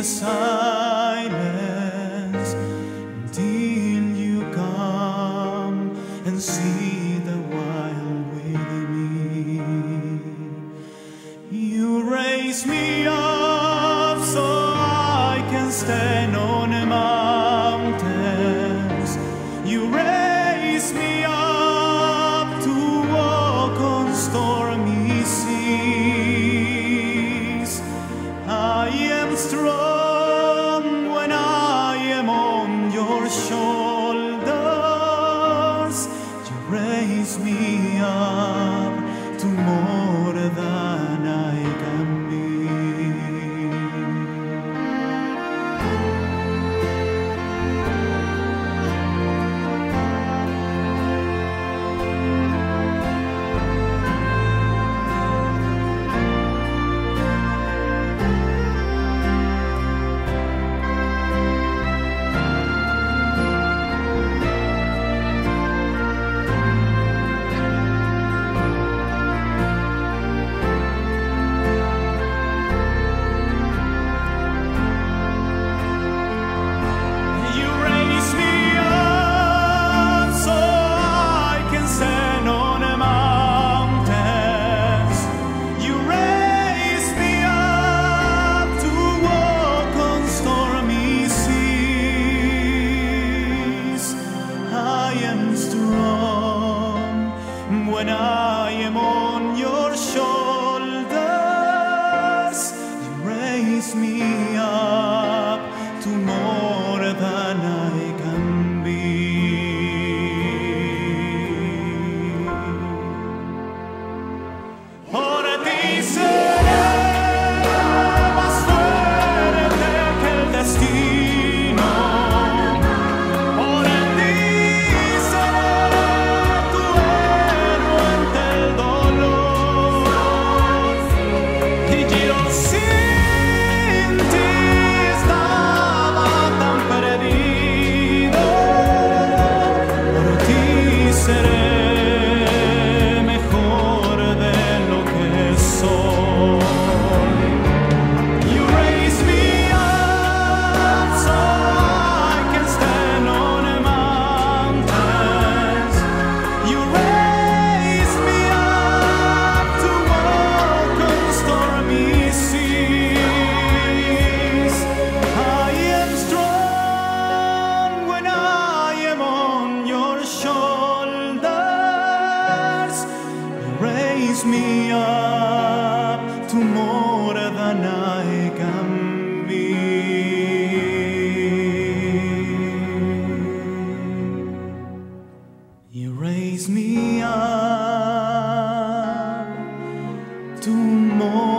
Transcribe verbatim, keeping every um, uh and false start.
silence until you come and see the wild within me. You raise me up so I can stand on the mountains. You raise me up to walk on stormy seas. I am strong when I am on your shoulders. You raise me up to more than I can be. When I am on your shoulders, you raise me up to more than I can be. Por ti seré más fuerte que el destino. Raise me up to more than I can be. You raise me up to more